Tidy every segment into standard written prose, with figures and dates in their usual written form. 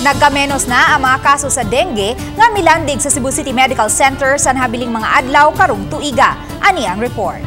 Nagkamenos na ang mga kaso sa dengue nga milandig sa Cebu City Medical Center sa nahabiling mga adlaw karong tuiga. Ani ang report.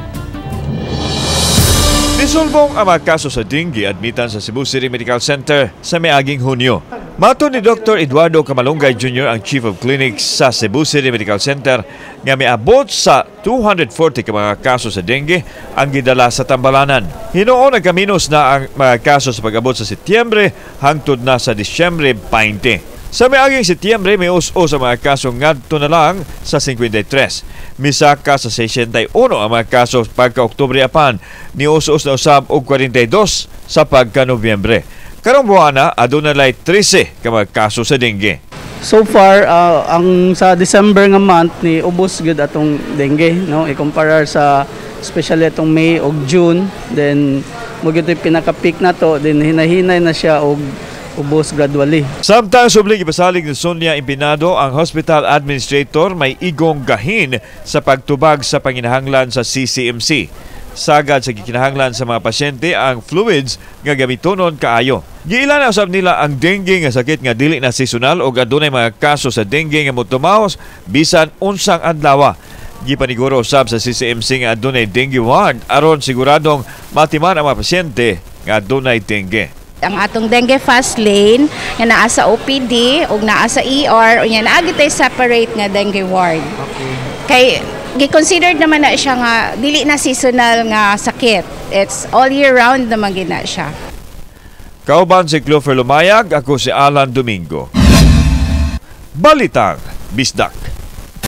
Nisulbong ang mga kaso sa dengue admitan sa Cebu City Medical Center sa miaging Hunyo. Mato ni Dr. Eduardo Camalongay Jr., ang Chief of Clinics sa Cebu City Medical Center, nga miabot sa 240 ka mga kaso sa dengue ang gidala sa Tambalanan. Hinoon nagkaminos na ang mga kaso sa pag-abot sa Setyembre hangtod na sa Disyembre 20. Sa miaging Setyembre, may us-us ang mga kaso ngadto na lang sa 53. Misaka sa 61 ang mga kaso pagka-Oktubre apan, ni us-us na usab og 42 sa pagka-Nobyembre. Karong buwana, aduna lay 13 ka mga kaso sa dengue. So far, ang sa December nga month ni ubos gud atong dengue, no? I-compare sa especially atong May o June, then mo gyud pinaka-peak na to, then hinahinay na siya og ubos gradually. Samtang subling ipasalig ni Sonia Impinado, ang hospital administrator, may igong gahin sa pagtubag sa panginahanglan sa CCMC. Sagad sa gikinahanglan sa mga pasyente ang fluids nga gamitonon kaayo. Giila na usab nila ang dengue nga sakit nga dili na seasonal o adunay mga kaso sa dengue nga motumaos bisan unsang adlaw. Gipaniguro usab sa CCMC nga adunay dengue ward aron siguradong matiman ang mga pasyente nga adunay dengue. Ang atong dengue fast lane nga naa sa OPD ug naa sa ER unya naa gitay separate nga dengue ward. Okay. Kay gi-considered naman na siya nga dili na seasonal nga sakit. It's all year round naman gina siya. Kauban si Clover Lumayag, ako si Alan Domingo. Balitang Bisdak.